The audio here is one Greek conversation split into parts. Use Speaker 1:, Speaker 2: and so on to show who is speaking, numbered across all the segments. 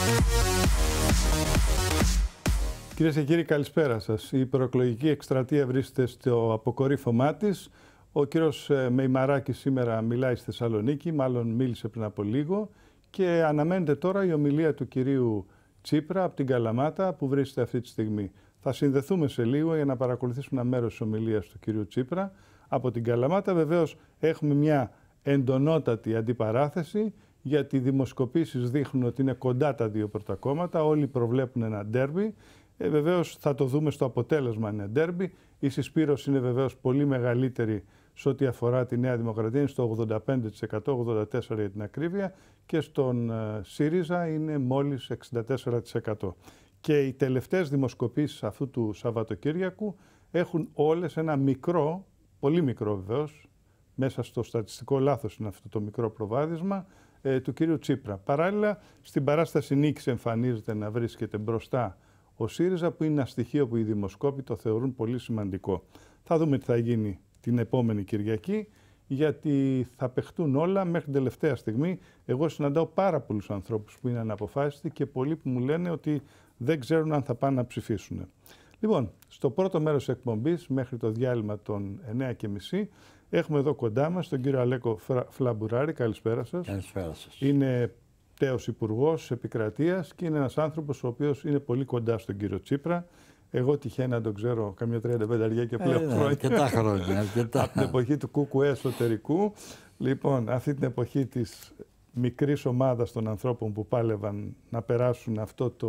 Speaker 1: Κυρίες και κύριοι, καλησπέρα σας. Η προεκλογική εκστρατεία βρίσκεται στο αποκορύφωμά της. Ο κύριος Μεϊμαράκης σήμερα μιλάει στη Θεσσαλονίκη, μάλλον μίλησε πριν από λίγο, και αναμένεται τώρα η ομιλία του κυρίου Τσίπρα από την Καλαμάτα που βρίσκεται αυτή τη στιγμή. Θα συνδεθούμε σε λίγο για να παρακολουθήσουμε ένα μέρος της ομιλίας του κυρίου Τσίπρα από την Καλαμάτα. Βεβαίως έχουμε μια εντονότατη αντιπαράθεση, γιατί οι δημοσκοπήσεις δείχνουν ότι είναι κοντά τα δύο πρώτα κόμματα, όλοι προβλέπουν ένα ντέρμπι. Βεβαίως θα το δούμε στο αποτέλεσμα, είναι ντέρμπι. Η συσπήρωση είναι βεβαίως πολύ μεγαλύτερη σε ό,τι αφορά τη Νέα Δημοκρατία, είναι στο 85%, 84% για την ακρίβεια, και στον ΣΥΡΙΖΑ είναι μόλις 64%. Και οι τελευταίες δημοσκοπήσεις αυτού του Σαββατοκύριακου έχουν όλες ένα μικρό, πολύ μικρό βεβαίως, μέσα στο στατιστικό λάθος είναι αυτό το μικρό προβάδισμα, του κύριου Τσίπρα. Παράλληλα, στην παράσταση νίκης εμφανίζεται να βρίσκεται μπροστά ο ΣΥΡΙΖΑ, που είναι ένα στοιχείο που οι δημοσκόποι το θεωρούν πολύ σημαντικό. Θα δούμε τι θα γίνει την επόμενη Κυριακή, γιατί θα παιχτούν όλα μέχρι την τελευταία στιγμή. Εγώ συναντάω πάρα πολλούς ανθρώπους που είναι αναποφάσιστοι και πολλοί που μου λένε ότι δεν ξέρουν αν θα πάνε να ψηφίσουν. Λοιπόν, στο πρώτο μέρος της εκπομπής, μέχρι το διάλειμμα των 9:30, έχουμε εδώ κοντά μας τον κύριο Αλέκο Φλαμπουράρη. Καλησπέρα σας.
Speaker 2: Καλησπέρα σας.
Speaker 1: Είναι τέος υπουργός επικρατείας και είναι ένας άνθρωπος ο οποίος είναι πολύ κοντά στον κύριο Τσίπρα. Εγώ τυχαίνει να τον ξέρω καμιά 35 και πλέον χρόνια.
Speaker 2: Αρκετά χρόνια.
Speaker 1: Από την εποχή του ΚΚΕ εσωτερικού. Λοιπόν, αυτή την εποχή της μικρής ομάδας των ανθρώπων που πάλευαν να περάσουν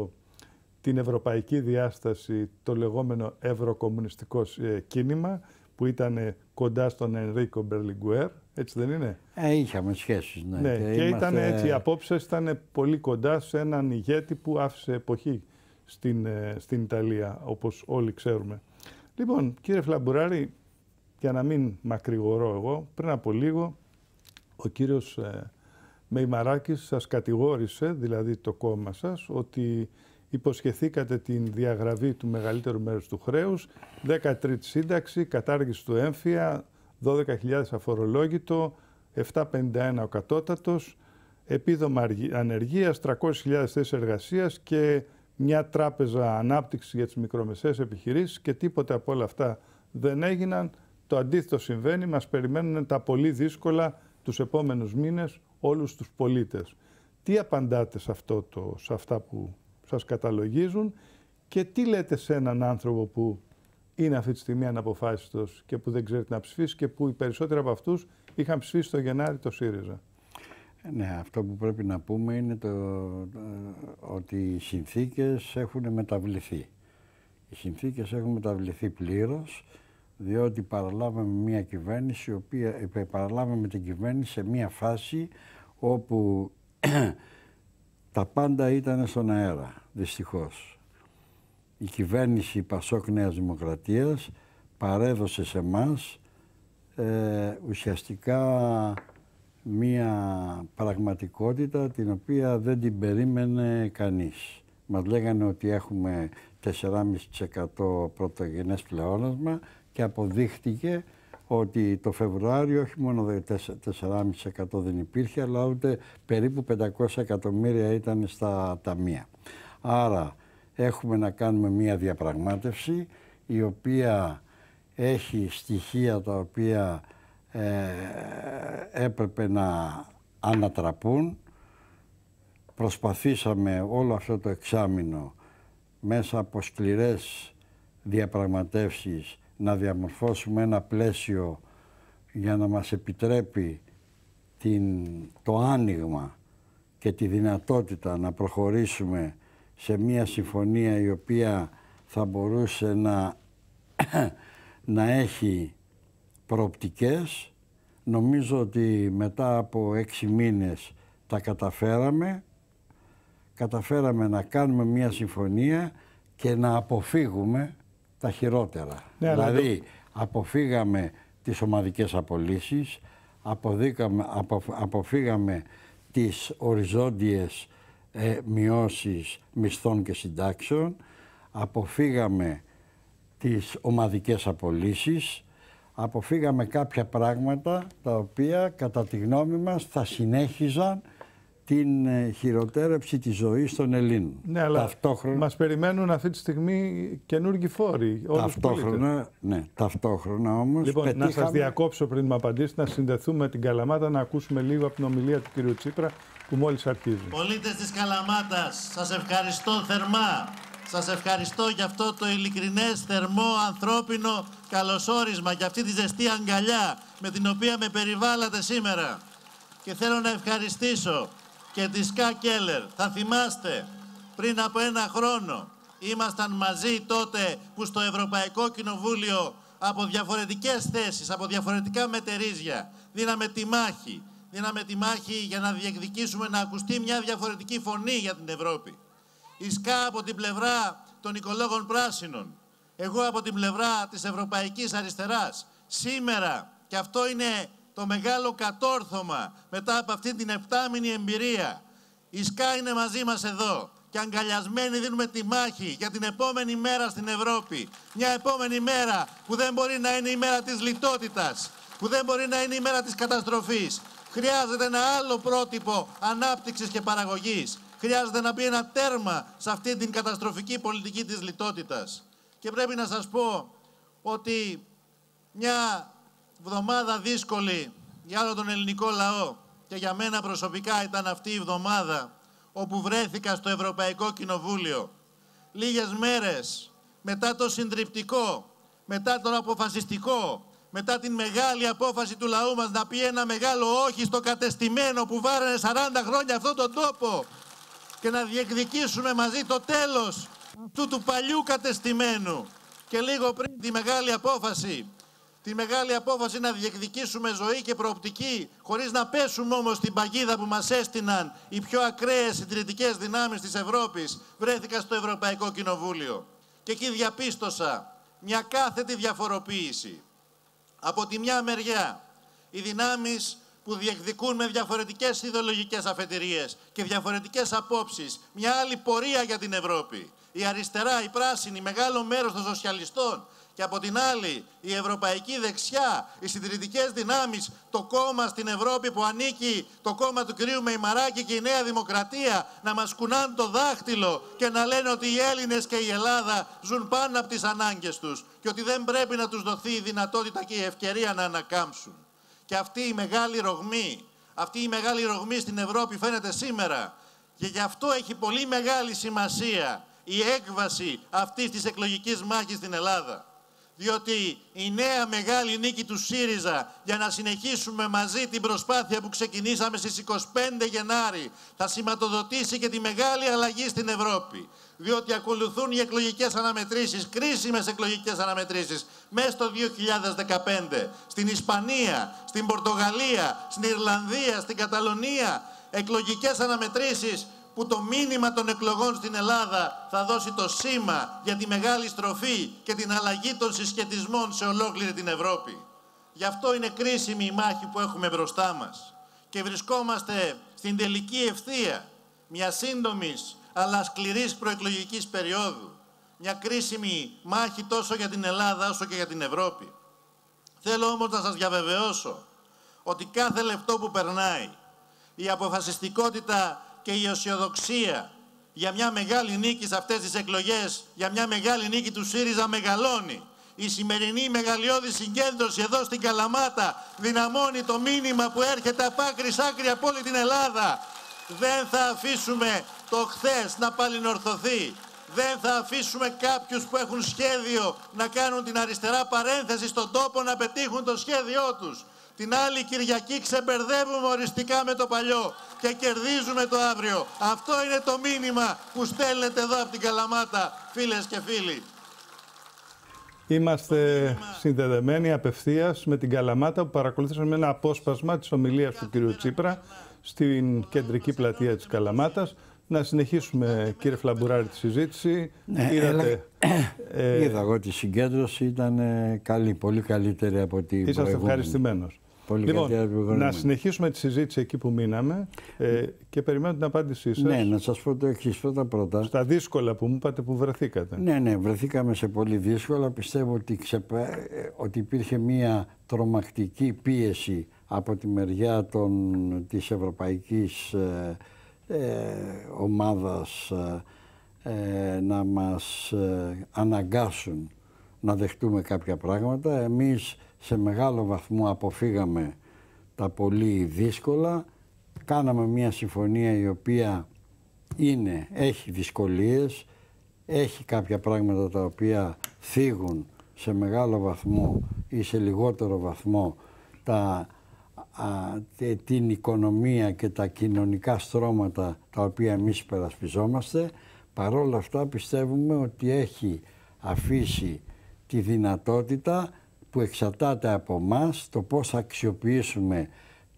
Speaker 1: την ευρωπαϊκή διάσταση, το λεγόμενο ευρωκομμουνιστικό κίνημα, που ήταν κοντά στον Ενρίκο Μπερλιγκουέρ, έτσι δεν είναι?
Speaker 2: Είχαμε σχέσεις, ναι.
Speaker 1: Ναι, και ήταν έτσι, οι απόψεις ήταν πολύ κοντά σε έναν ηγέτη που άφησε εποχή στην Ιταλία, όπως όλοι ξέρουμε. Λοιπόν, κύριε Φλαμπουράρη, για να μην μακρηγορώ εγώ, πριν από λίγο ο κύριος Μεϊμαράκης σας κατηγόρησε, δηλαδή το κόμμα σας, ότι υποσχεθήκατε την διαγραφή του μεγαλύτερου μέρους του χρέους, 13η σύνταξη, κατάργηση του έμφυα, 12.000 αφορολόγητο, 751 ο κατώτατος, επίδομα ανεργίας, 300.000 θέσεις εργασίας και μια τράπεζα ανάπτυξη για τις μικρομεσαίες επιχειρήσεις, και τίποτε από όλα αυτά δεν έγιναν. Το αντίθετο συμβαίνει, μας περιμένουν τα πολύ δύσκολα τους επόμενους μήνες όλους τους πολίτες. Τι απαντάτε σε αυτά που σας καταλογίζουν και τι λέτε σε έναν άνθρωπο που είναι αυτή τη στιγμή αναποφάσιστος και που δεν ξέρει να ψηφίσει και που οι περισσότεροι από αυτούς είχαν ψηφίσει το Γενάρη το ΣΥΡΙΖΑ?
Speaker 2: Ναι, αυτό που πρέπει να πούμε είναι ότι οι συνθήκες έχουν μεταβληθεί. Οι συνθήκες έχουν μεταβληθεί πλήρως, διότι παραλάβαμε μια κυβέρνηση, παραλάβαμε την κυβέρνηση σε μια φάση όπου τα πάντα ήταν στον αέρα, δυστυχώς. Η κυβέρνηση Πασόκ Νέας Δημοκρατίας παρέδωσε σε εμάς ουσιαστικά μία πραγματικότητα την οποία δεν την περίμενε κανείς. Μας λέγανε ότι έχουμε 4,5% πρωτογενές πλεόνασμα και αποδείχτηκε ότι το Φεβρουάριο όχι μόνο 4,5% δεν υπήρχε, αλλά ούτε περίπου 500 εκατομμύρια ήταν στα ταμεία. Άρα έχουμε να κάνουμε μία διαπραγμάτευση η οποία έχει στοιχεία τα οποία έπρεπε να ανατραπούν. Προσπαθήσαμε όλο αυτό το εξάμηνο μέσα από σκληρές διαπραγματεύσεις να διαμορφώσουμε ένα πλαίσιο για να μας επιτρέπει το άνοιγμα και τη δυνατότητα να προχωρήσουμε σε μια συμφωνία η οποία θα μπορούσε να έχει προοπτικές. Νομίζω ότι μετά από 6 μήνες τα καταφέραμε. Καταφέραμε να κάνουμε μια συμφωνία και να αποφύγουμε τα χειρότερα. Ναι, δηλαδή αποφύγαμε τις ομαδικές απολύσεις, αποφύγαμε τις οριζόντιες μειώσεις μισθών και συντάξεων, αποφύγαμε τις ομαδικές απολύσεις, αποφύγαμε κάποια πράγματα τα οποία κατά τη γνώμη μας θα συνέχιζαν την χειροτέρεψη της ζωής των Ελλήνων.
Speaker 1: Ναι, αλλά ταυτόχρονα μας περιμένουν αυτή τη στιγμή καινούργιοι φόροι.
Speaker 2: Ταυτόχρονα όμως.
Speaker 1: Λοιπόν, να σας διακόψω πριν μου απαντήσετε, να συνδεθούμε με την Καλαμάτα, να ακούσουμε λίγο από την ομιλία του κ. Τσίπρα που μόλις αρχίζει.
Speaker 3: Πολίτες της Καλαμάτας, σας ευχαριστώ θερμά. Σας ευχαριστώ για αυτό το ειλικρινές, θερμό, ανθρώπινο καλωσόρισμα, για αυτή τη ζεστή αγκαλιά με την οποία με περιβάλλατε σήμερα. Και θέλω να ευχαριστήσω και τη Ska Keller. Θα θυμάστε, πριν από 1 χρόνο ήμασταν μαζί τότε που στο Ευρωπαϊκό Κοινοβούλιο από διαφορετικές θέσεις, από διαφορετικά μετερίζια δίναμε τη μάχη. Δίναμε τη μάχη για να διεκδικήσουμε να ακουστεί μια διαφορετική φωνή για την Ευρώπη. Η Ska από την πλευρά των οικολόγων πράσινων, εγώ από την πλευρά της Ευρωπαϊκής Αριστεράς. Σήμερα, και αυτό είναι το μεγάλο κατόρθωμα μετά από αυτή την 7μηνη εμπειρία, η Ska είναι μαζί μας εδώ και αγκαλιασμένοι δίνουμε τη μάχη για την επόμενη μέρα στην Ευρώπη. Μια επόμενη μέρα που δεν μπορεί να είναι η μέρα της λιτότητας, που δεν μπορεί να είναι η μέρα της καταστροφής. Χρειάζεται ένα άλλο πρότυπο ανάπτυξης και παραγωγής. Χρειάζεται να μπει ένα τέρμα σε αυτή την καταστροφική πολιτική της λιτότητας. Και πρέπει να σας πω ότι μια εβδομάδα δύσκολη για όλο τον ελληνικό λαό και για μένα προσωπικά ήταν αυτή η εβδομάδα όπου βρέθηκα στο Ευρωπαϊκό Κοινοβούλιο. Λίγες μέρες μετά το συντριπτικό, μετά το αποφασιστικό, μετά την μεγάλη απόφαση του λαού μας να πει ένα μεγάλο όχι στο κατεστημένο που βάρανε 40 χρόνια αυτόν τον τόπο και να διεκδικήσουμε μαζί το τέλος του παλιού κατεστημένου. Και λίγο πριν τη μεγάλη απόφαση να διεκδικήσουμε ζωή και προοπτική, χωρίς να πέσουμε όμως στην παγίδα που μας έστειναν οι πιο ακραίες συντηρητικές δυνάμεις της Ευρώπης, βρέθηκα στο Ευρωπαϊκό Κοινοβούλιο. Και εκεί διαπίστωσα μια κάθετη διαφοροποίηση. Από τη μια μεριά, οι δυνάμεις που διεκδικούν με διαφορετικές ιδεολογικές αφετηρίες και διαφορετικές απόψεις μια άλλη πορεία για την Ευρώπη. Η αριστερά, η πράσινη, μεγάλο μέρος των σοσιαλιστών. Και από την άλλη, η ευρωπαϊκή δεξιά, οι συντηρητικές δυνάμεις, το κόμμα στην Ευρώπη που ανήκει, το κόμμα του κυρίου Μεϊμαράκη και η Νέα Δημοκρατία, να μας κουνάνε το δάχτυλο και να λένε ότι οι Έλληνες και η Ελλάδα ζουν πάνω από τις ανάγκες τους και ότι δεν πρέπει να τους δοθεί η δυνατότητα και η ευκαιρία να ανακάμψουν. Και αυτή η μεγάλη ρογμή στην Ευρώπη φαίνεται σήμερα. Και γι' αυτό έχει πολύ μεγάλη σημασία η έκβαση αυτής της εκλογικής μάχης στην Ελλάδα. Διότι η νέα μεγάλη νίκη του ΣΥΡΙΖΑ για να συνεχίσουμε μαζί την προσπάθεια που ξεκινήσαμε στις 25 Γενάρη θα σηματοδοτήσει και τη μεγάλη αλλαγή στην Ευρώπη. Διότι ακολουθούν οι εκλογικές αναμετρήσεις, κρίσιμες εκλογικές αναμετρήσεις, μέσα στο 2015. Στην Ισπανία, στην Πορτογαλία, στην Ιρλανδία, στην Καταλωνία, εκλογικές αναμετρήσεις που το μήνυμα των εκλογών στην Ελλάδα θα δώσει το σήμα για τη μεγάλη στροφή και την αλλαγή των συσχετισμών σε ολόκληρη την Ευρώπη. Γι' αυτό είναι κρίσιμη η μάχη που έχουμε μπροστά μας. Και βρισκόμαστε στην τελική ευθεία μια σύντομης αλλά σκληρής προεκλογικής περίοδου. Μια κρίσιμη μάχη τόσο για την Ελλάδα όσο και για την Ευρώπη. Θέλω όμως να σας διαβεβαιώσω ότι κάθε λεπτό που περνάει η αποφασιστικότητα και η αισιοδοξία για μια μεγάλη νίκη σε αυτές τις εκλογές, για μια μεγάλη νίκη του ΣΥΡΙΖΑ μεγαλώνει. Η σημερινή μεγαλειώδη συγκέντρωση εδώ στην Καλαμάτα δυναμώνει το μήνυμα που έρχεται από άκρη σ' άκρη από όλη την Ελλάδα. Δεν θα αφήσουμε το χθες να παλινορθωθεί. Δεν θα αφήσουμε κάποιους που έχουν σχέδιο να κάνουν την αριστερά παρένθεση στον τόπο να πετύχουν το σχέδιό τους. Την άλλη Κυριακή ξεμπερδεύουμε οριστικά με το παλιό και κερδίζουμε το αύριο. Αυτό είναι το μήνυμα που στέλνετε εδώ από την Καλαμάτα, φίλες και φίλοι.
Speaker 1: Είμαστε συνδεδεμένοι απευθείας με την Καλαμάτα που παρακολουθήσαμε ένα απόσπασμα της ομιλίας του κ. Τσίπρα στην κεντρική πλατεία της Καλαμάτας. Να συνεχίσουμε, κύριε Φλαμπουράρη, τη συζήτηση.
Speaker 2: Είδα εγώ τη συγκέντρωση, ήταν καλή, πολύ καλύτερη από την προηγούμενη.
Speaker 1: Είσαστε ευχαριστημένος. Λοιπόν, να συνεχίσουμε τη συζήτηση εκεί που μείναμε και περιμένω την απάντησή σας.
Speaker 2: Ναι, να σας πω το εξής. Πρώτα.
Speaker 1: Στα δύσκολα που μου είπατε που βρεθήκατε.
Speaker 2: Ναι, βρεθήκαμε σε πολύ δύσκολα. Πιστεύω ότι υπήρχε μια τρομακτική πίεση από τη μεριά της Ευρωπαϊκής ομάδας να μας αναγκάσουν να δεχτούμε κάποια πράγματα. Εμείς σε μεγάλο βαθμό αποφύγαμε τα πολύ δύσκολα. Κάναμε μια συμφωνία η οποία έχει δυσκολίες, έχει κάποια πράγματα τα οποία θίγουν σε μεγάλο βαθμό ή σε λιγότερο βαθμό την οικονομία και τα κοινωνικά στρώματα τα οποία εμείς υπερασπιζόμαστε. Παρόλα αυτά πιστεύουμε ότι έχει αφήσει τη δυνατότητα που εξαρτάται από εμάς το πώς θα αξιοποιήσουμε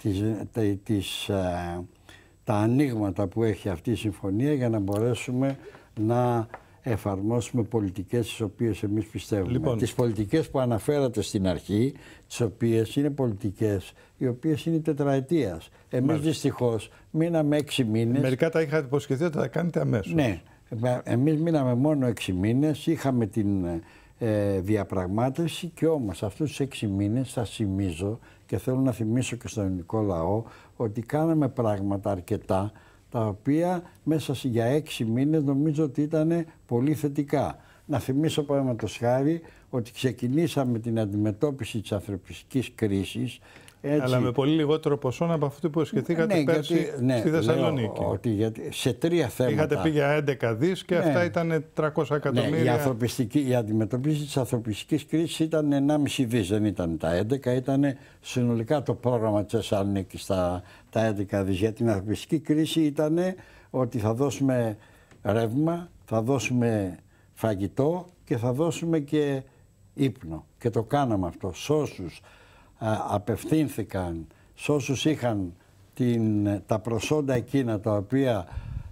Speaker 2: τα ανοίγματα που έχει αυτή η συμφωνία για να μπορέσουμε να εφαρμόσουμε πολιτικές τις οποίες εμείς πιστεύουμε.
Speaker 1: Λοιπόν,
Speaker 2: τις πολιτικές που αναφέρατε στην αρχή, τις οποίες είναι πολιτικές οι οποίες είναι τετραετίας. Εμείς δυστυχώς μείναμε 6 μήνες.
Speaker 1: Μερικά τα είχατε υποσχεθεί ότι θα τα κάνετε αμέσως.
Speaker 2: Ναι, εμείς μείναμε μόνο 6 μήνες, είχαμε την διαπραγμάτευση και όμως αυτούς τους 6 μήνες θα θυμίζω και θέλω να θυμίσω και στον ελληνικό λαό ότι κάναμε πράγματα αρκετά τα οποία μέσα για 6 μήνες νομίζω ότι ήταν πολύ θετικά. Να θυμίσω παραδείγματος χάρη ότι ξεκινήσαμε την αντιμετώπιση της ανθρωπιστικής κρίσης. Έτσι,
Speaker 1: αλλά με πολύ λιγότερο ποσό από αυτό που σχετήκατε πέρσι στη Θεσσαλονίκη.
Speaker 2: Ότι σε 3 θέματα.
Speaker 1: Είχατε πει για 11 δις και αυτά ήταν 300 εκατομμύρια.
Speaker 2: Η αντιμετωπίση της ανθρωπιστικής κρίσης ήταν 1,5 δις, δεν ήταν τα 11, ήταν συνολικά το πρόγραμμα της Θεσσαλονίκης τα 11 δις. Για την ανθρωπιστική κρίση ήταν ότι θα δώσουμε ρεύμα, θα δώσουμε φαγητό και θα δώσουμε και ύπνο. Και το κάναμε αυτό. Σ' όσους απευθύνθηκαν, σε όσους είχαν τα προσόντα εκείνα τα οποία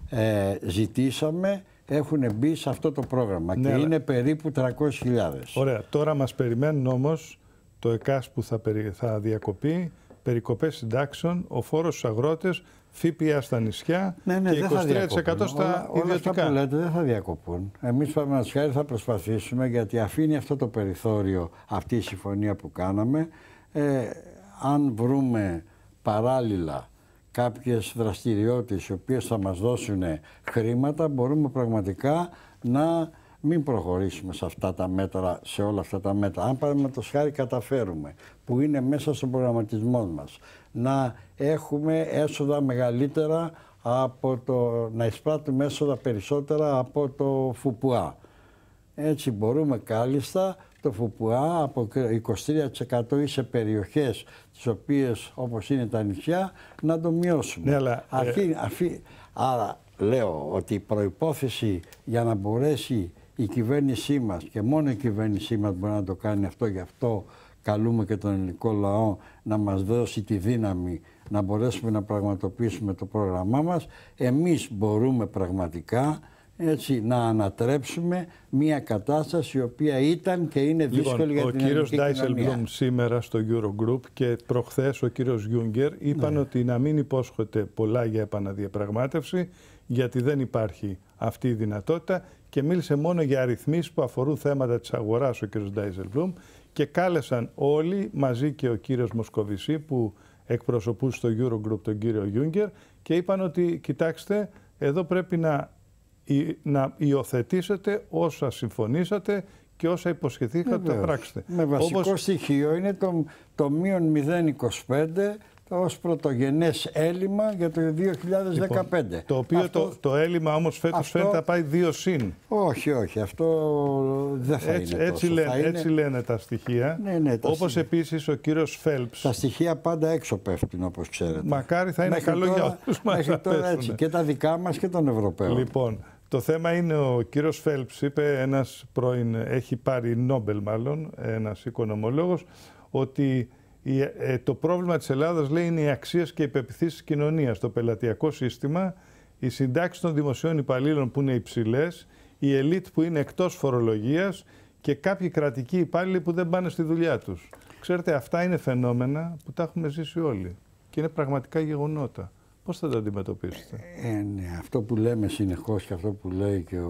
Speaker 2: ζητήσαμε, έχουν μπει σε αυτό το πρόγραμμα, ναι, και είναι περίπου 300.000.
Speaker 1: Ωραία. Τώρα μας περιμένουν όμως το ΕΚΑΣ που θα διακοπεί, περικοπές συντάξεων, ο φόρος στους αγρότες, ΦΠΑ στα νησιά,
Speaker 2: ναι,
Speaker 1: και 23% στα ιδιωτικά.
Speaker 2: Όλα αυτά που λέτε δεν θα διακοπούν. Εμείς παραδείγματος θα προσπαθήσουμε, γιατί αφήνει αυτό το περιθώριο αυτή η συμφωνία που κάναμε. Αν βρούμε παράλληλα κάποιες δραστηριότητες οι οποίες θα μας δώσουν χρήματα, μπορούμε πραγματικά να μην προχωρήσουμε σε αυτά τα μέτρα, σε όλα αυτά τα μέτρα. Αν παραδείγματος χάρη καταφέρουμε, που είναι μέσα στον προγραμματισμό μας, να έχουμε έσοδα μεγαλύτερα να εισπράττουμε έσοδα περισσότερα από το ΦΠΑ. Έτσι μπορούμε κάλλιστα το ΦΠΑ από 23% ή σε περιοχές τις οποίες όπως είναι τα νησιά να το μειώσουμε.
Speaker 1: Ναι, αλλά,
Speaker 2: άρα λέω ότι η προϋπόθεση για να μπορέσει η κυβέρνησή μας και μόνο η κυβέρνησή μας μπορεί να το κάνει αυτό, γι' αυτό καλούμε και τον ελληνικό λαό να μας δώσει τη δύναμη να μπορέσουμε να πραγματοποιήσουμε το πρόγραμμά μας. Εμείς μπορούμε πραγματικά έτσι να ανατρέψουμε μια κατάσταση η οποία ήταν και είναι δύσκολη για την ελληνική κοινωνία.
Speaker 1: Ο κύριος Ντάισελμπλουμ σήμερα στο Eurogroup και προχθές ο κύριος Γιούγκερ είπαν ότι να μην υπόσχεται πολλά για επαναδιαπραγμάτευση, γιατί δεν υπάρχει αυτή η δυνατότητα, και μίλησε μόνο για αριθμίσεις που αφορούν θέματα της αγοράς ο κύριος Ντάισελμπλουμ, και κάλεσαν όλοι μαζί και ο κύριος Μοσκοβισή που εκπροσωπούσε στο Eurogroup τον κύριο Γιούγκερ και είπαν ότι κοιτάξτε, εδώ πρέπει να υιοθετήσετε όσα συμφωνήσατε και όσα υποσχεθήκατε να πράξετε.
Speaker 2: Με βασικό στοιχείο είναι το μείον 0,25 ως πρωτογενές έλλειμμα για το 2015.
Speaker 1: Λοιπόν, το οποίο το έλλειμμα όμως φέτος φαίνεται να πάει 2 συν.
Speaker 2: Όχι, αυτό δεν θα είναι τόσο.
Speaker 1: Έτσι λένε τα στοιχεία.
Speaker 2: Ναι,
Speaker 1: όπως επίσης ο κύριος Φέλπς.
Speaker 2: Τα στοιχεία πάντα έξω πέφτουν, όπως ξέρετε.
Speaker 1: Μακάρι θα είναι
Speaker 2: μέχρι
Speaker 1: καλό
Speaker 2: τώρα,
Speaker 1: για όλους μας να πέσουν.
Speaker 2: Έτσι, και τα δικά μας και των Ευρωπαίων.
Speaker 1: Λοιπόν, το θέμα είναι ο κύριος Φέλπς είπε, ένας πρώην, έχει πάρει Νόμπελ μάλλον, ένας οικονομολόγος, ότι το πρόβλημα της Ελλάδας, λέει, είναι οι αξίες και οι πεποιθήσεις της κοινωνίας, το πελατειακό σύστημα, οι συντάξεις των δημοσίων υπαλλήλων που είναι υψηλές, η ελίτ που είναι εκτός φορολογίας και κάποιοι κρατικοί υπάλληλοι που δεν πάνε στη δουλειά τους. Ξέρετε, αυτά είναι φαινόμενα που τα έχουμε ζήσει όλοι και είναι πραγματικά γεγονότα. Πώς θα τα αντιμετωπίσετε?
Speaker 2: Ναι, αυτό που λέμε συνεχώς και αυτό που λέει και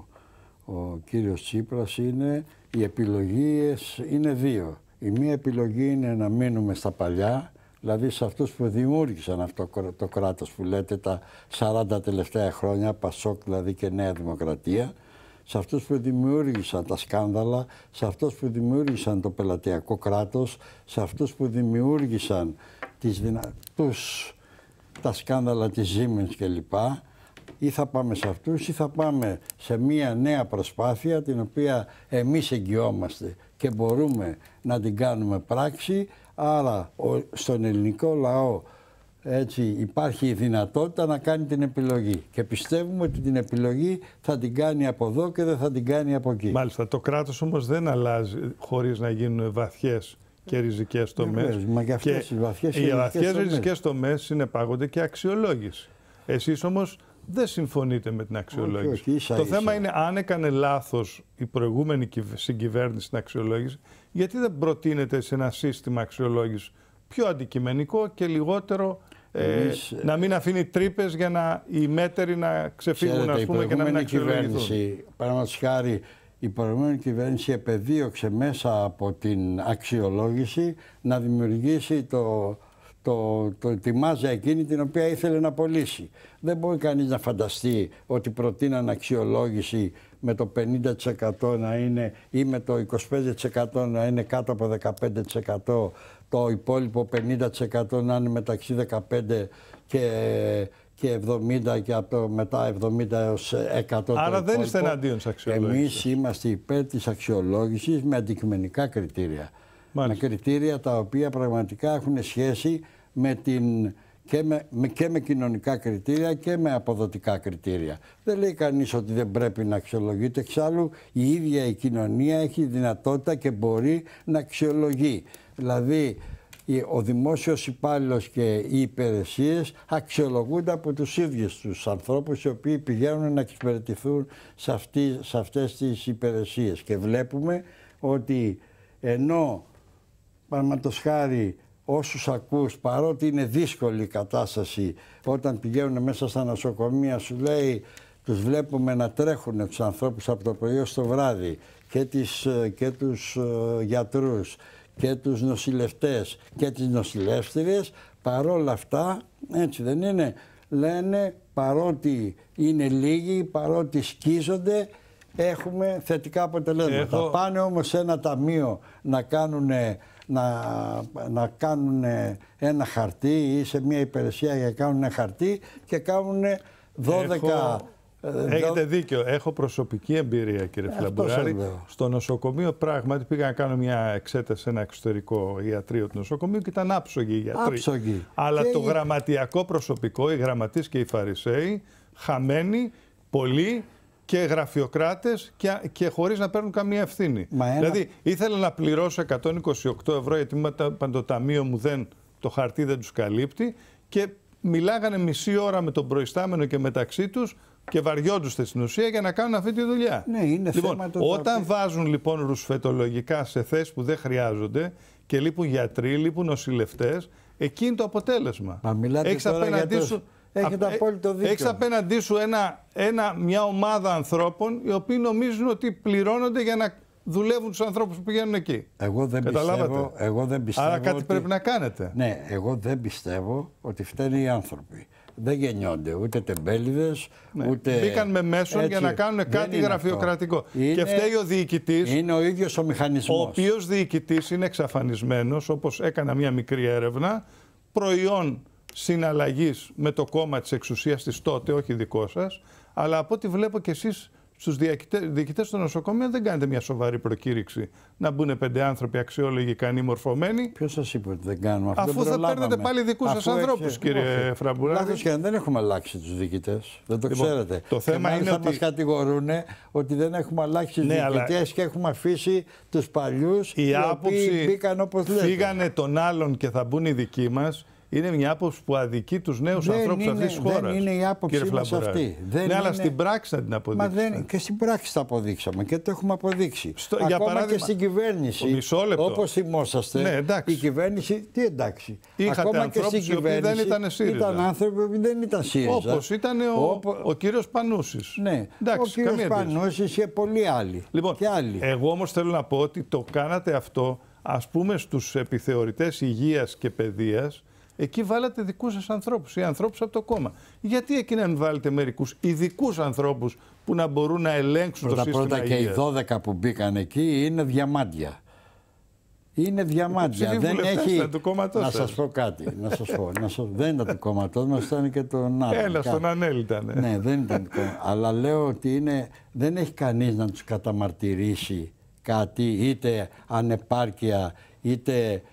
Speaker 2: ο κύριος Τσίπρας είναι οι επιλογές είναι δύο. Η μία επιλογή είναι να μείνουμε στα παλιά, Δηλαδή σε αυτούς που δημιούργησαν αυτό το κράτος που λέτε τα 40 τελευταία χρόνια, Πασόκ δηλαδή και Νέα Δημοκρατία, σε αυτούς που δημιούργησαν τα σκάνδαλα, σε αυτούς που δημιούργησαν το πελατειακό κράτος, σε αυτούς που δημιούργησαν τα σκάνδαλα της Siemens κλπ. Ή θα πάμε σε αυτούς ή θα πάμε σε μια νέα προσπάθεια την οποία εμείς εγγυόμαστε και μπορούμε να την κάνουμε πράξη. Άρα στον ελληνικό λαό έτσι, υπάρχει η δυνατότητα να κάνει την επιλογή και πιστεύουμε ότι την επιλογή θα την κάνει από εδώ και δεν θα την κάνει από εκεί.
Speaker 1: Μάλιστα, το κράτος όμως δεν αλλάζει χωρίς να γίνουν βαθιές και ριζικές τομές.
Speaker 2: Μα και αυτές οι βαθιές
Speaker 1: ριζικές τομές συνεπάγονται και αξιολόγηση. Εσείς όμως δεν συμφωνείτε με την αξιολόγηση.
Speaker 2: Όχι,
Speaker 1: το θέμα είναι αν έκανε λάθος η προηγούμενη συγκυβέρνηση στην αξιολόγηση, γιατί δεν προτείνετε σε ένα σύστημα αξιολόγηση πιο αντικειμενικό και λιγότερο να μην αφήνει τρύπες για οι μέτεροι να ξεφύγουν, ας πούμε, και να μην αξιολογηθούν.
Speaker 2: Παραδείγματος χάρη, η προηγούμενη κυβέρνηση επεδίωξε μέσα από την αξιολόγηση να δημιουργήσει τη μάζα εκείνη την οποία ήθελε να πωλήσει. Δεν μπορεί κανείς να φανταστεί ότι προτείναν αξιολόγηση με το 50% να είναι ή με το 25% να είναι κάτω από 15%, το υπόλοιπο 50% να είναι μεταξύ 15% και 70% και από μετά 70% έως 100%.
Speaker 1: Άρα δεν είστε εναντίον της αξιολόγησης.
Speaker 2: Εμείς είμαστε υπέρ της αξιολόγησης με αντικειμενικά κριτήρια. Με κριτήρια τα οποία πραγματικά έχουν σχέση με και με κοινωνικά κριτήρια και με αποδοτικά κριτήρια. Δεν λέει κανείς ότι δεν πρέπει να αξιολογείται. Εξάλλου η ίδια η κοινωνία έχει δυνατότητα και μπορεί να αξιολογεί. Δηλαδή ο δημόσιος υπάλληλος και οι υπηρεσίες αξιολογούνται από τους ίδιους τους ανθρώπους οι οποίοι πηγαίνουν να εξυπηρετηθούν σε αυτές τις υπηρεσίες. Και βλέπουμε ότι ενώ παραδείγματος χάρη όσους ακούς, παρότι είναι δύσκολη η κατάσταση, όταν πηγαίνουν μέσα στα νοσοκομεία σου λέει τους βλέπουμε να τρέχουν τους ανθρώπους από το πρωί ως το βράδυ και τους γιατρούς και τους νοσηλευτές και τις νοσηλεύτριες, παρόλα αυτά, έτσι δεν είναι, λένε παρότι είναι λίγοι, παρότι σκίζονται, έχουμε θετικά αποτελέσματα. Πάνε όμως σε ένα ταμείο να κάνουν ένα χαρτί ή σε μια υπηρεσία για να κάνουν χαρτί και κάνουν 12...
Speaker 1: Έχετε δίκιο. Έχω προσωπική εμπειρία, κύριε Φλαμπουράρη. Στο νοσοκομείο πράγματι πήγα να κάνω μια εξέταση σε ένα εξωτερικό ιατρείο του νοσοκομείου και ήταν άψογοι οι γιατροί. Αλλά το γραμματιακό προσωπικό, οι γραμματείς και οι φαρισαίοι, χαμένοι, πολλοί, και γραφειοκράτες και χωρίς να παίρνουν καμία ευθύνη. Δηλαδή ήθελα να πληρώσω 128 ευρώ γιατί το ταμείο μου το χαρτί δεν τους καλύπτει και μιλάγανε μισή ώρα με τον προϊστάμενο και μεταξύ τους και βαριόντουστε στην ουσία για να κάνουν αυτή τη δουλειά.
Speaker 2: Ναι, είναι
Speaker 1: λοιπόν,
Speaker 2: θέμα
Speaker 1: όταν βάζουν λοιπόν ρουσφετολογικά σε θέσεις που δεν χρειάζονται και λείπουν γιατροί, λείπουν νοσηλευτές, εκεί είναι το αποτέλεσμα.
Speaker 2: Μα μιλάτε απέναντί σου. Έχετε απόλυτο δίκιο.
Speaker 1: Έχεις απέναντί σου μια ομάδα ανθρώπων οι οποίοι νομίζουν ότι πληρώνονται για να δουλεύουν τους ανθρώπους που πηγαίνουν εκεί.
Speaker 2: Εγώ δεν πιστεύω.
Speaker 1: Άρα κάτι πρέπει να κάνετε.
Speaker 2: Ναι, εγώ δεν πιστεύω ότι φταίνουν οι άνθρωποι. Δεν γεννιόνται ούτε τεμπέληδες, ούτε...
Speaker 1: Μπήκαν με μέσον για να κάνουν κάτι γραφειοκρατικό. Και φταίει ο διοικητής.
Speaker 2: Είναι ο ίδιος ο μηχανισμός.
Speaker 1: Ο οποίος διοικητής είναι εξαφανισμένος, όπως έκανα μια μικρή έρευνα, προϊόν συναλλαγής με το κόμμα της εξουσίας της τότε, όχι δικό σας, αλλά από ό,τι βλέπω και εσείς στους διοικητές των νοσοκομείων δεν κάνετε μια σοβαρή προκήρυξη να μπουν 5 άνθρωποι αξιόλογοι, ικανοί, μορφωμένοι.
Speaker 2: Ποιος σας είπε ότι δεν κάνουμε αυτό?
Speaker 1: Αφού θα παίρνετε πάλι δικούς σας ανθρώπους, κύριε Φραμπουράρη.
Speaker 2: Λάθος και δεν έχουμε αλλάξει τους διοικητές. Δεν το ξέρετε.
Speaker 1: Το θέμα είναι ότι
Speaker 2: μας κατηγορούν ότι δεν έχουμε αλλάξει τους διοικητές και έχουμε αφήσει τους παλιούς οι οποίοι μπήκαν όπως λέτε.
Speaker 1: Φύγανε των άλλων και θα μπουν οι δικοί μας. Είναι μια άποψη που αδικεί τους νέους ανθρώπους αυτής της χώρας.
Speaker 2: Δεν είναι η άποψή μας αυτή.
Speaker 1: Ναι, αλλά στην πράξη να την αποδείξετε.
Speaker 2: Και στην πράξη τα αποδείξαμε και το έχουμε αποδείξει. Ακόμα και στην κυβέρνηση, όπως θυμόσαστε, η κυβέρνηση, τι εντάξει.
Speaker 1: Ακόμα και στην κυβέρνηση
Speaker 2: δεν ήταν ΣΥΡΙΖΑ. Ήταν άνθρωποι που δεν ήταν ΣΥΡΙΖΑ.
Speaker 1: Όπως ήταν ο κύριος Πανούσης.
Speaker 2: Ναι, ο κύριος Πανούσης και πολλοί άλλοι.
Speaker 1: Λοιπόν, εγώ όμως θέλω να πω ότι το κάνατε αυτό, ας πούμε, στους επιθεωρητές υγείας και παιδείας, Εκεί βάλατε δικούς σας ανθρώπους ή ανθρώπους από το κόμμα. Γιατί εκεί να μην βάλετε μερικούς ειδικούς ανθρώπους που να μπορούν να ελέγξουν το σύστημα υγείας?
Speaker 2: Και οι 12 που μπήκαν εκεί είναι διαμάντια. Είναι διαμάντια. Δεν έχει. Να σας πω κάτι. Δεν ήταν του κόμματός μας, ήταν και τον άλλον.
Speaker 1: Έλα, στον Ανέλ ήταν.
Speaker 2: Ναι, δεν ήταν του κόμματος. Αλλά λέω ότι δεν έχει κανείς να τους καταμαρτυρήσει κάτι, είτε ανεπάρκεια, είτε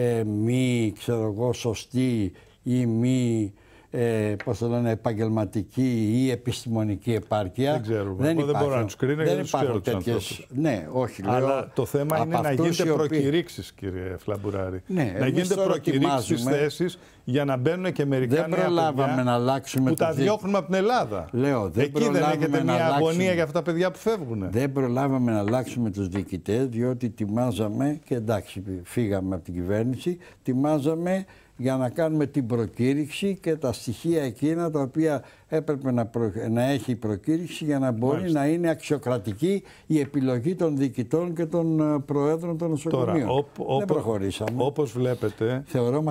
Speaker 2: μη, σωστή ή μη, πώς το λένε, επαγγελματική ή επιστημονική επάρκεια.
Speaker 1: Δεν ξέρουμε. Δεν μπορώ να τους κρίνω,
Speaker 2: δεν υπάρχουν τέτοιες. Ναι, όχι.
Speaker 1: Αλλά το θέμα είναι να γίνονται προκηρύξεις, κύριε Φλαμπουράρη.
Speaker 2: Ναι,
Speaker 1: να γίνονται προκηρύξεις στις θέσεις για να μπαίνουν και μερικά νέα παιδιά
Speaker 2: να αλλάξουμε
Speaker 1: που τα διώχνουμε από την Ελλάδα. Εκεί δεν έχετε μια αγωνία για αυτά τα παιδιά που φεύγουν?
Speaker 2: Δεν προλάβαμε να αλλάξουμε τους διοικητές, διότι τιμάζαμε, και εντάξει, φύγαμε από την κυβέρνηση, τιμάζαμε για να κάνουμε την προκήρυξη και τα στοιχεία εκείνα τα οποία έπρεπε να έχει η προκήρυξη για να μπορεί να είναι αξιοκρατική η επιλογή των διοικητών και των προέδρων των νοσοκομείων. Δεν προχωρήσαμε.
Speaker 1: Όπως βλέπετε...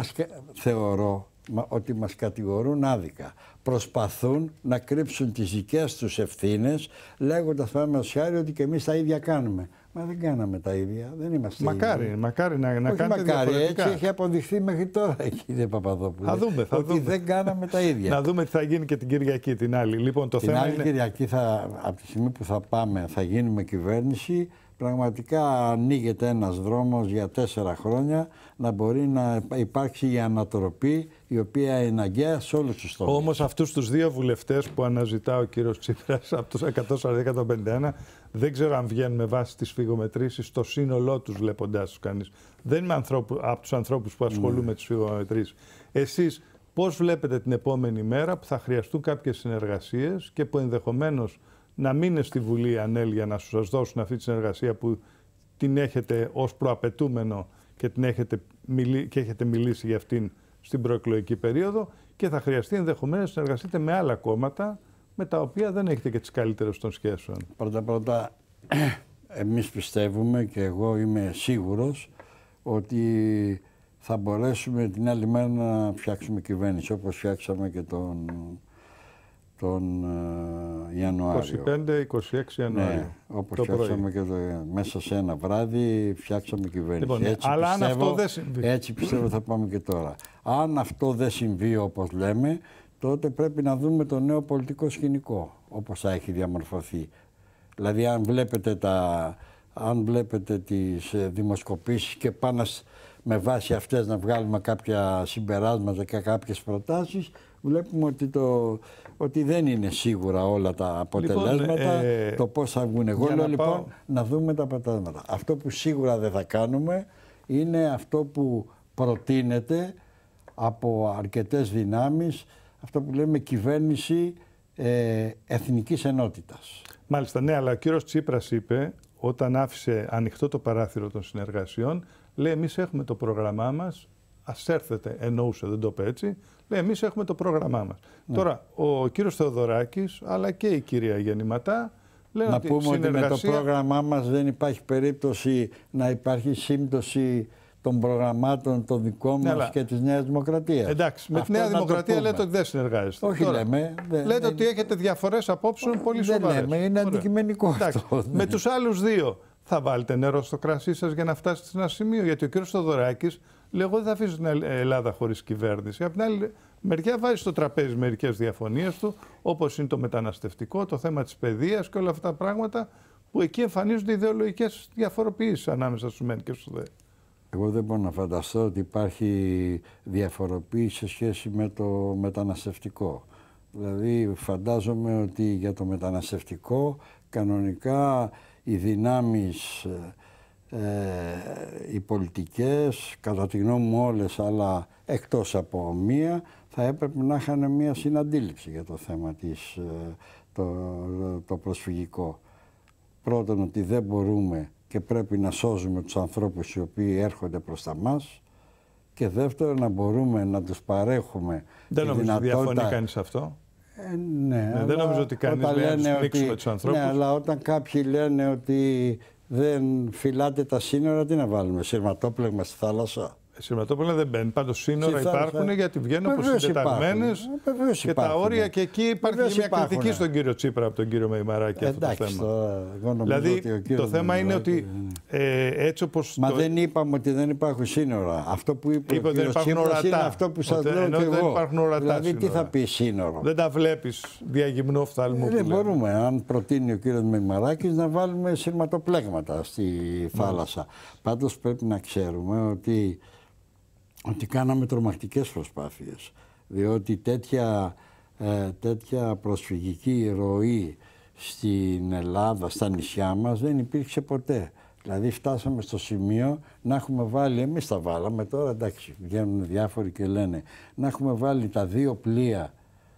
Speaker 2: Θεωρώ ότι μας κατηγορούν άδικα. Προσπαθούν να κρύψουν τις δικές τους ευθύνες, λέγοντας παραδείγματος χάρη ότι και εμείς τα ίδια κάνουμε. Μα δεν κάναμε τα ίδια, δεν είμαστε
Speaker 1: μακάρι να κάνετε διαφορετικά.
Speaker 2: Έτσι έχει αποδειχθεί μέχρι τώρα, κύριε Παπαδόπουλε.
Speaker 1: Θα δούμε.
Speaker 2: Δεν κάναμε τα ίδια.
Speaker 1: Να δούμε τι θα γίνει και την Κυριακή την άλλη. Λοιπόν,
Speaker 2: την άλλη Κυριακή, από τη στιγμή που θα πάμε, θα γίνουμε κυβέρνηση. Πραγματικά ανοίγεται ένας δρόμος για 4 χρόνια να μπορεί να υπάρξει η ανατροπή η οποία είναι αναγκαία σε όλους τους τομείς.
Speaker 1: Όμως αυτούς τους 2 βουλευτές που αναζητά ο κύριος Τσίπρας από τους 140-151 δεν ξέρω αν βγαίνουν με βάση τις φυγομετρήσεις στο σύνολό τους βλέποντάς τους κανείς. Δεν είμαι από τους ανθρώπους που ασχολούν με τις φυγομετρήσεις. Εσείς πώς βλέπετε την επόμενη μέρα που θα χρειαστούν κάποιες συνεργασίες και που ενδεχομένως να μείνει στη Βουλή Ανέλ για να σας δώσουν αυτή τη συνεργασία που την έχετε ως προαπαιτούμενο και έχετε μιλήσει για αυτήν στην προεκλογική περίοδο και θα χρειαστεί ενδεχομένως να συνεργαστείτε με άλλα κόμματα με τα οποία δεν έχετε και τις καλύτερες των σχέσεων.
Speaker 2: Πρώτα, εμείς πιστεύουμε και εγώ είμαι σίγουρος ότι θα μπορέσουμε την άλλη μέρα να φτιάξουμε κυβέρνηση όπως φτιάξαμε και τον Ιανουάριο.
Speaker 1: 25-26 Ιανουάριο.
Speaker 2: Ναι, όπως φτιάξαμε και μέσα σε ένα βράδυ φτιάξαμε κυβέρνηση.
Speaker 1: Λοιπόν, αλλά αν αυτό δεν συμβεί.
Speaker 2: Έτσι πιστεύω θα πάμε και τώρα. Αν αυτό δεν συμβεί όπως λέμε, τότε πρέπει να δούμε το νέο πολιτικό σκηνικό, όπως θα έχει διαμορφωθεί. Δηλαδή αν βλέπετε τις δημοσκοπήσεις και πάνε με βάση αυτές να βγάλουμε κάποια συμπεράσματα και κάποιες προτάσεις, βλέπουμε ότι δεν είναι σίγουρα όλα τα αποτελέσματα, το πώς θα βγουν. Εγώ λέω λοιπόν να δούμε τα αποτελέσματα. Αυτό που σίγουρα δεν θα κάνουμε είναι αυτό που προτείνεται από αρκετές δυνάμεις, αυτό που λέμε κυβέρνηση εθνικής ενότητας.
Speaker 1: Μάλιστα, ναι, αλλά ο κύριος Τσίπρας είπε, όταν άφησε ανοιχτό το παράθυρο των συνεργασιών, λέει εμείς έχουμε το πρόγραμμά μας, ας έρθετε, εννοούσε, δεν το είπε έτσι, λέει εμείς έχουμε το πρόγραμμά μας. Ναι. Τώρα, ο κύριος Θεοδωράκης, αλλά και η κυρία Γεννηματά, λένε
Speaker 2: να
Speaker 1: ότι
Speaker 2: πούμε
Speaker 1: συνεργασία...
Speaker 2: ότι με το πρόγραμμά μας δεν υπάρχει περίπτωση να υπάρχει σύμπτωση των προγραμμάτων των δικών μας και της Νέας Δημοκρατίας.
Speaker 1: Εντάξει, με τη Νέα Δημοκρατία λέτε ότι δεν συνεργάζεστε.
Speaker 2: Όχι, τώρα,
Speaker 1: λέτε ότι έχετε διαφορές απόψεων πολύ σοβαρές.
Speaker 2: Δεν λέμε, είναι αντικειμενικό αυτό.
Speaker 1: Με τους άλλους 2 θα βάλετε νερό στο κρασί σας για να φτάσετε σε ένα σημείο. Γιατί ο κύριος Θεοδωράκης λέει: εγώ δεν θα αφήσω την Ελλάδα χωρίς κυβέρνηση. Από την άλλη μεριά βάζει στο τραπέζι μερικές διαφωνίες του, όπως είναι το μεταναστευτικό, το θέμα της παιδείας και όλα αυτά τα πράγματα που εκεί εμφανίζονται ιδεολογικές διαφοροποιήσεις ανάμεσα στους μεν και στους δε.
Speaker 2: Εγώ δεν μπορώ να φανταστώ ότι υπάρχει διαφοροποίηση σε σχέση με το μεταναστευτικό. Δηλαδή φαντάζομαι ότι για το μεταναστευτικό κανονικά οι δυνάμεις, οι πολιτικές, κατά τη γνώμη μου όλες, αλλά εκτός από μία, θα έπρεπε να είχαν μία συναντήληψη για το θέμα το προσφυγικό. Πρώτον, ότι δεν μπορούμε και πρέπει να σώζουμε τους ανθρώπους οι οποίοι έρχονται προς τα μας, και δεύτερον να μπορούμε να τους παρέχουμε
Speaker 1: δεν νομίζω ότι διαφωνεί κανείς αυτό.
Speaker 2: Ναι,
Speaker 1: δεν νομίζω ότι κανείς λέει να τους πνίξουμε τους ανθρώπους.
Speaker 2: Ναι, αλλά όταν κάποιοι λένε ότι δεν φυλάτε τα σύνορα, τι να βάλουμε, σειρματόπλεγμα στη θάλασσα.
Speaker 1: Σειρματόπουλα δεν μπαίνει. Πάντως σύνορα υπάρχουν γιατί βγαίνουν από συντεταγμένες και τα όρια και εκεί υπάρχει μια κριτική στον κύριο Τσίπρα από τον κύριο Μεϊμαράκη.
Speaker 2: Εντάξει, αυτό το θέμα.
Speaker 1: Δηλαδή το θέμα είναι ότι έτσι όπως.
Speaker 2: Μα δεν είπαμε ότι δεν υπάρχουν σύνορα. Αυτό που είπε ο κύριος Τσίπρας είναι αυτό που σας λέω και εγώ.
Speaker 1: Δεν υπάρχουν ορατά
Speaker 2: δηλαδή
Speaker 1: σύνορα.
Speaker 2: τι θα πει σύνορο.
Speaker 1: Δεν τα βλέπεις διαγυμνού οφθαλμού.
Speaker 2: Δεν μπορούμε, αν προτείνει ο κύριος Μεϊμαράκης, να βάλουμε σειρματοπλέγματα στη θάλασσα. Πάντως πρέπει να ξέρουμε ότι κάναμε τρομακτικές προσπάθειες, διότι τέτοια προσφυγική ροή στην Ελλάδα, στα νησιά μας, δεν υπήρξε ποτέ. Δηλαδή φτάσαμε στο σημείο να έχουμε βάλει, εμείς τα βάλαμε τώρα, εντάξει, βγαίνουν διάφοροι και λένε, να έχουμε βάλει τα 2 πλοία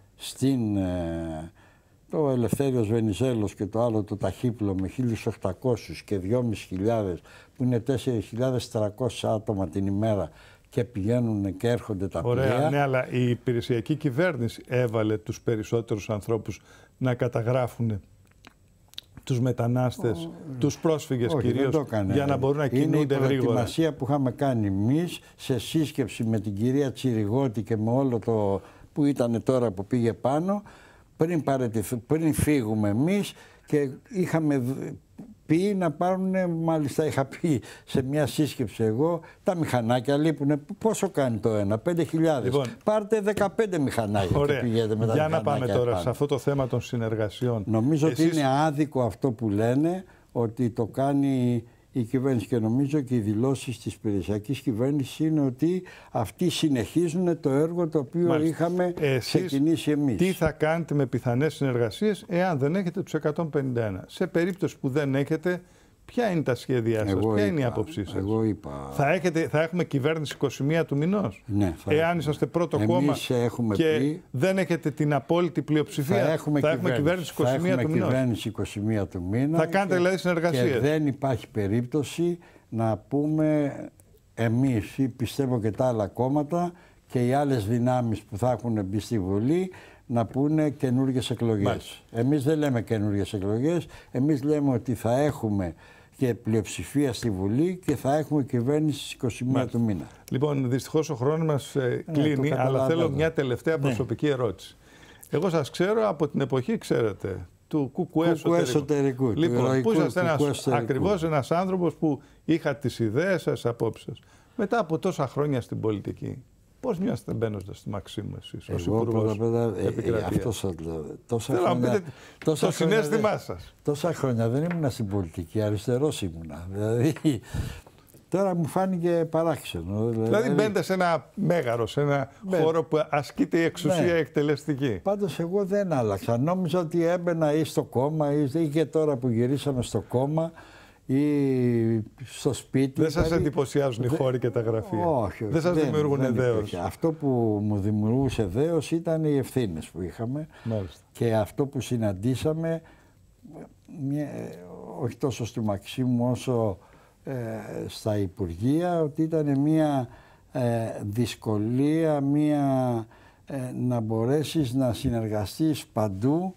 Speaker 2: το Ελευθέριος Βενιζέλος και το άλλο το Ταχύπλο με 1.800 και 2.500 που είναι 4.300 άτομα την ημέρα και πηγαίνουν και έρχονται τα πλοία.
Speaker 1: Ωραία, ναι, αλλά η υπηρεσιακή κυβέρνηση έβαλε τους περισσότερους ανθρώπους να καταγράφουν τους μετανάστες, τους πρόσφυγες κυρίως, για να μπορούν να κινούνται γρήγορα.
Speaker 2: Είναι η προετοιμασία που είχαμε κάνει εμείς σε σύσκεψη με την κυρία Τσιριγώτη και με όλο το που ήταν τώρα που πήγε πάνω, πριν φύγουμε εμείς και είχαμε πει να πάρουν, μάλιστα είχα πει σε μια σύσκεψη εγώ, τα μηχανάκια λείπουν. Πόσο κάνει το ένα, 5.000. Λοιπόν, πάρτε 15 μηχανάκια.
Speaker 1: Ωραία.
Speaker 2: Και πηγαίνετε με τα
Speaker 1: για να πάμε τώρα
Speaker 2: πάνω.
Speaker 1: σε αυτό το θέμα των συνεργασιών.
Speaker 2: Νομίζω ότι είναι άδικο αυτό που λένε, ότι το κάνει η κυβέρνηση και νομίζω και οι δηλώσεις της υπηρεσιακής κυβέρνησης είναι ότι αυτοί συνεχίζουν το έργο το οποίο είχαμε ξεκινήσει εμείς.
Speaker 1: Τι θα κάνετε με πιθανές συνεργασίες εάν δεν έχετε τους 151. Σε περίπτωση που δεν έχετε, ποια είναι τα σχέδιά σας, ποια είναι η άποψή σας.
Speaker 2: Εγώ είπα.
Speaker 1: Θα έχουμε κυβέρνηση 21 του μηνός.
Speaker 2: Ναι,
Speaker 1: εάν είσαστε πρώτο κόμμα και δεν έχετε την απόλυτη πλειοψηφία, θα έχουμε κυβέρνηση 21 του μηνός.
Speaker 2: Κυβέρνηση 21 του μήνα.
Speaker 1: Θα κάνετε δηλαδή συνεργασίες.
Speaker 2: Και δεν υπάρχει περίπτωση να πούμε εμείς ή πιστεύω και τα άλλα κόμματα και οι άλλες δυνάμεις που θα έχουν μπει στη Βουλή να πούνε καινούργιες εκλογές. Εμείς δεν λέμε καινούργιες εκλογές, εμείς λέμε ότι θα έχουμε και πλειοψηφία στη Βουλή και θα έχουμε κυβέρνηση στις 21 του μήνα.
Speaker 1: Λοιπόν, δυστυχώς ο χρόνος μας κλείνει, αλλά θέλω μια τελευταία προσωπική ερώτηση. Εγώ σας ξέρω από την εποχή, ξέρετε, του κουκουέ εσωτερικού. Λοιπόν, που είσαστε ακριβώς ένας άνθρωπος που είχα τις ιδέες σας, απόψεις σας. Μετά από τόσα χρόνια στην πολιτική, πώς νιώσετε μπαίνοντας στη Μαξίμου εσείς, ως Υπουργός Επικρατείας?
Speaker 2: Αυτό σας λέω.
Speaker 1: Το συναίσθημά σας.
Speaker 2: Τόσα χρόνια δεν ήμουνα στην πολιτική, αριστερός ήμουνα. Δηλαδή, τώρα μου φάνηκε παράξενο.
Speaker 1: Δηλαδή μπαίνετε σε ένα μέγαρο, σε ένα χώρο που ασκείται η εξουσία εκτελεστική.
Speaker 2: Πάντως εγώ δεν άλλαξα. Νόμιζα ότι έμπαινα ή στο κόμμα ή και τώρα που γυρίσαμε στο κόμμα ή στο σπίτι.
Speaker 1: Δεν σας εντυπωσιάζουν οι χώροι και τα γραφεία?
Speaker 2: Όχι.
Speaker 1: Δεν σας δημιουργούν δέος?
Speaker 2: Αυτό που μου δημιουργούσε δέος ήταν οι ευθύνες που είχαμε.
Speaker 1: Μάλιστα.
Speaker 2: Και αυτό που συναντήσαμε, όχι τόσο στη Μαξίμου όσο στα Υπουργεία, ότι ήταν μια δυσκολία, να μπορέσεις να συνεργαστείς παντού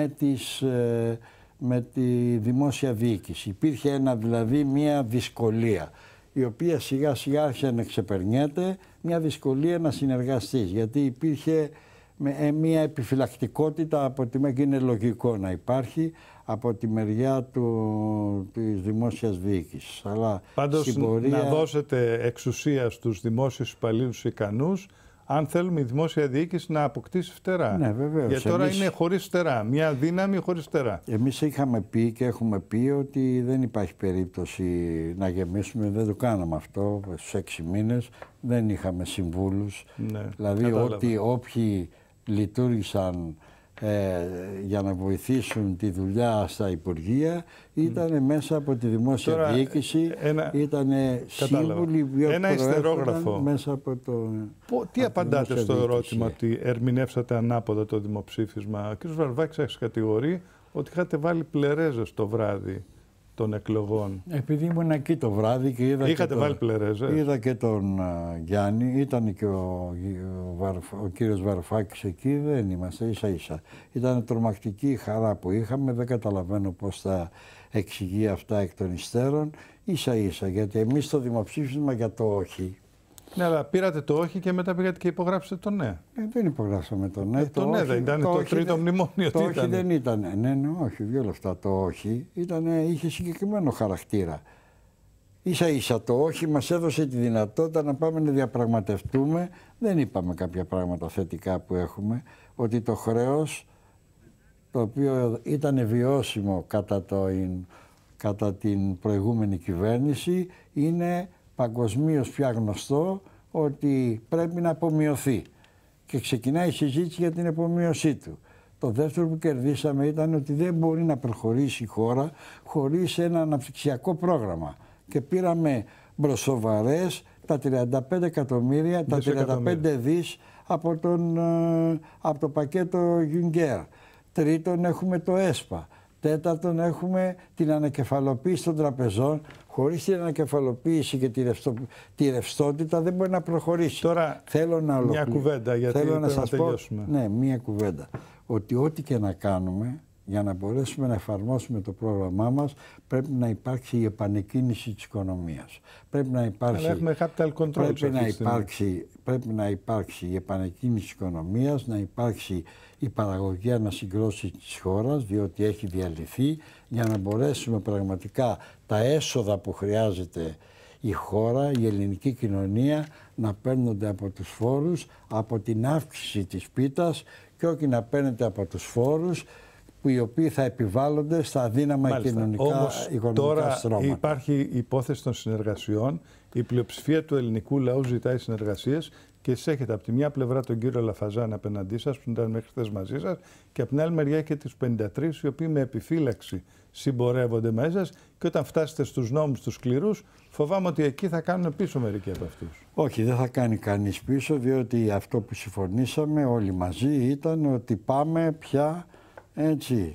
Speaker 2: με τη δημόσια διοίκηση. Υπήρχε δηλαδή μια δυσκολία, η οποία σιγά σιγά άρχισε να ξεπερνιέται, μια δυσκολία να συνεργαστείς, γιατί υπήρχε μια επιφυλακτικότητα από τη μεριά, και είναι λογικό να υπάρχει, από τη μεριά της δημόσιας διοίκησης. Αλλά
Speaker 1: πάντως να δώσετε εξουσία στους δημόσιους υπαλλήλους ικανούς, αν θέλουμε η δημόσια διοίκηση να αποκτήσει φτερά.
Speaker 2: Ναι, βεβαίως.
Speaker 1: Γιατί τώρα είναι χωρίς φτερά, μια δύναμη χωρίς φτερά.
Speaker 2: Εμείς είχαμε πει και έχουμε πει ότι δεν υπάρχει περίπτωση να γεμίσουμε, δεν το κάναμε αυτό στους 6 μήνες, δεν είχαμε συμβούλους.
Speaker 1: Ναι,
Speaker 2: δηλαδή όποιοι λειτουργήσαν για να βοηθήσουν τη δουλειά στα Υπουργεία ήταν μέσα από τη δημόσια διοίκηση, ήταν σύμβουλοι
Speaker 1: ένα ιστερόγραφο
Speaker 2: μέσα από το...
Speaker 1: Τι απαντάτε στο ερώτημα ότι ερμηνεύσατε ανάποδα το δημοψήφισμα? Ο κ. Βαρουφάκης σας κατηγορεί ότι είχατε βάλει πλερέζες το βράδυ των εκλογών.
Speaker 2: Επειδή ήμουν εκεί το βράδυ και είδα.
Speaker 1: Είχατε βάλει πλερέζες?
Speaker 2: Είδα και τον Γιάννη, ήταν και ο κύριος Βαρουφάκης εκεί, δεν είμαστε ίσα ίσα. Ήταν τρομακτική η χαρά που είχαμε, δεν καταλαβαίνω πώς θα εξηγεί αυτά εκ των υστέρων, ίσα ίσα, γιατί εμείς το δημοψήφισμα για το όχι
Speaker 1: Ναι, αλλά πήρατε το όχι και μετά πήγατε και υπογράψετε το ναι.
Speaker 2: Δεν υπογράψαμε το ναι.
Speaker 1: Το ναι δεν ήταν το τρίτο μνημόνιο.
Speaker 2: Το όχι δεν ήταν. Ναι, όχι, δύο λεφτά. Το όχι είχε συγκεκριμένο χαρακτήρα. Ίσα-ίσα το όχι μας έδωσε τη δυνατότητα να πάμε να διαπραγματευτούμε. Δεν είπαμε κάποια πράγματα θετικά που έχουμε, ότι το χρέος, το οποίο ήταν βιώσιμο κατά την προηγούμενη κυβέρνηση, είναι παγκοσμίως πια γνωστό ότι πρέπει να απομειωθεί. Και ξεκινάει η συζήτηση για την απομείωσή του. Το δεύτερο που κερδίσαμε ήταν ότι δεν μπορεί να προχωρήσει η χώρα χωρίς ένα αναπτυξιακό πρόγραμμα. Και πήραμε μπροσοβαρές τα 35 εκατομμύρια, τα 35 δις από το πακέτο Juncker. Τρίτον, έχουμε το ΕΣΠΑ. Τέταρτον, έχουμε την ανακεφαλοποίηση των τραπεζών. Χωρίς την ανακεφαλοποίηση και τη ρευστότητα δεν μπορεί να προχωρήσει.
Speaker 1: Τώρα,
Speaker 2: θέλω να
Speaker 1: μια κουβέντα, γιατί θέλω να σας τελειώσουμε.
Speaker 2: Ναι, μια κουβέντα. Ότι ό,τι και να κάνουμε, για να μπορέσουμε να εφαρμόσουμε το πρόγραμμά μας, πρέπει να υπάρξει η επανεκκίνηση της οικονομίας. Πρέπει να υπάρξει,
Speaker 1: αλλά έχουμε capital control
Speaker 2: πρέπει να υπάρξει η επανεκκίνηση της οικονομίας, να υπάρξει η παραγωγή ανασυγκρότησης της χώρας, διότι έχει διαλυθεί, για να μπορέσουμε πραγματικά τα έσοδα που χρειάζεται η χώρα, η ελληνική κοινωνία, να παίρνονται από τους φόρους, από την αύξηση της πίτας και όχι να παίρνετε από τους φόρους οι οποίοι θα επιβάλλονται στα αδύναμα κοινωνικά οικονομικά
Speaker 1: τώρα
Speaker 2: στρώματα.
Speaker 1: Υπάρχει υπόθεση των συνεργασιών. Η πλειοψηφία του ελληνικού λαού ζητάει συνεργασίες και εσείς έχετε από τη μια πλευρά τον κύριο Λαφαζάν απέναντί σας, που ήταν μέχρι χθες μαζί σας, και από την άλλη μεριά και τους 53, οι οποίοι με επιφύλαξη συμπορεύονται μαζί σας, και όταν φτάσετε στους νόμους τους σκληρούς, φοβάμαι ότι εκεί θα κάνουν πίσω μερικοί από αυτούς.
Speaker 2: Όχι, δεν θα κάνει κανείς πίσω, διότι αυτό που συμφωνήσαμε όλοι μαζί ήταν ότι πάμε πια. Έτσι,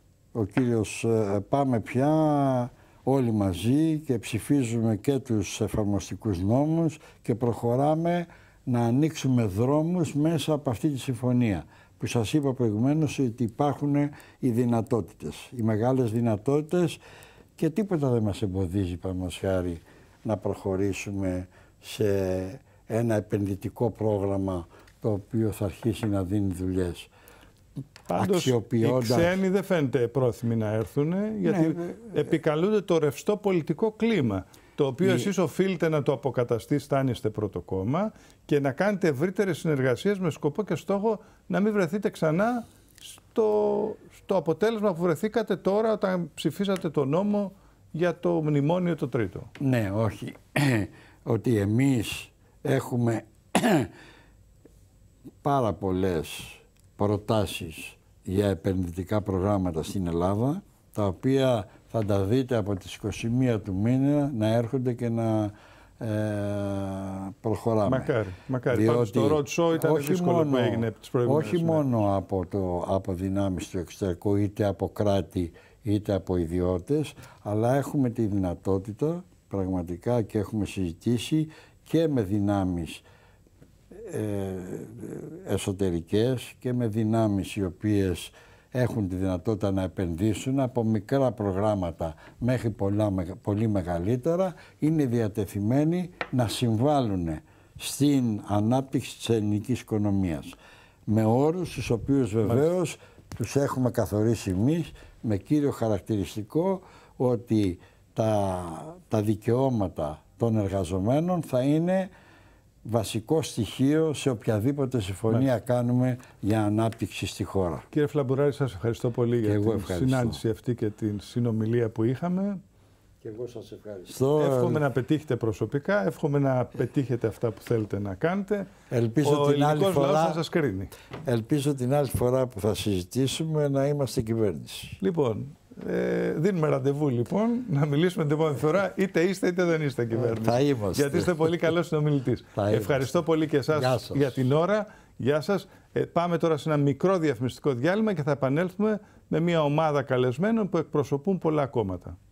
Speaker 2: πάμε πια όλοι μαζί και ψηφίζουμε και τους εφαρμοστικούς νόμους και προχωράμε να ανοίξουμε δρόμους μέσα από αυτή τη συμφωνία. Που σας είπα προηγουμένως ότι υπάρχουν οι δυνατότητες, οι μεγάλες δυνατότητες, και τίποτα δεν μας εμποδίζει, παραδείγματος χάρη, να προχωρήσουμε σε ένα επενδυτικό πρόγραμμα το οποίο θα αρχίσει να δίνει δουλειές.
Speaker 1: Πάντως οι ξένοι δεν φαίνεται πρόθυμοι να έρθουν, γιατί επικαλούνται το ρευστό πολιτικό κλίμα, το οποίο εσείς οφείλετε να το αποκαταστήσετε αν είστε πρώτο κόμμα και να κάνετε ευρύτερες συνεργασίες με σκοπό και στόχο να μην βρεθείτε ξανά στο αποτέλεσμα που βρεθήκατε τώρα όταν ψηφίσατε το νόμο για το μνημόνιο το τρίτο.
Speaker 2: Ναι, όχι. Ότι εμείς έχουμε πάρα πολλές προτάσεις για επενδυτικά προγράμματα στην Ελλάδα, τα οποία θα τα δείτε από τις 21 του μήνα να έρχονται και να προχωράμε.
Speaker 1: Μακάρι. Διότι το road show ήταν δύσκολο που έγινε τις προηγούμενες
Speaker 2: όχι μόνο από δυνάμεις του εξωτερικού, είτε από κράτη είτε από ιδιώτες, αλλά έχουμε τη δυνατότητα πραγματικά και έχουμε συζητήσει και με δυνάμεις εσωτερικές και με δυνάμεις οι οποίες έχουν τη δυνατότητα να επενδύσουν από μικρά προγράμματα μέχρι πολύ μεγαλύτερα, είναι διατεθειμένοι να συμβάλλουν στην ανάπτυξη της ελληνικής οικονομίας. Με όρους τους οποίους βεβαίως τους έχουμε καθορίσει εμείς, με κύριο χαρακτηριστικό ότι τα δικαιώματα των εργαζομένων θα είναι βασικό στοιχείο σε οποιαδήποτε συμφωνία κάνουμε για ανάπτυξη στη χώρα.
Speaker 1: Κύριε Φλαμπουράρη, σας ευχαριστώ πολύ για την συνάντηση αυτή και την συνομιλία που είχαμε.
Speaker 2: Και εγώ σας ευχαριστώ.
Speaker 1: Εύχομαι να πετύχετε προσωπικά, εύχομαι να πετύχετε αυτά που θέλετε να κάνετε.
Speaker 2: Ελπίζω
Speaker 1: ο ελληνικός λαός θα σας κρίνει.
Speaker 2: Ελπίζω την άλλη φορά που θα συζητήσουμε να είμαστε κυβέρνηση.
Speaker 1: Λοιπόν, δίνουμε ραντεβού λοιπόν να μιλήσουμε την επόμενη φορά, είτε είστε είτε δεν είστε κυβέρνηση.
Speaker 2: Θα είμαστε.
Speaker 1: Γιατί είστε πολύ καλός συνομιλητής. Ευχαριστώ πολύ και εσάς για την ώρα. Γεια σας. Πάμε τώρα σε ένα μικρό διαφημιστικό διάλειμμα και θα επανέλθουμε με μια ομάδα καλεσμένων που εκπροσωπούν πολλά κόμματα.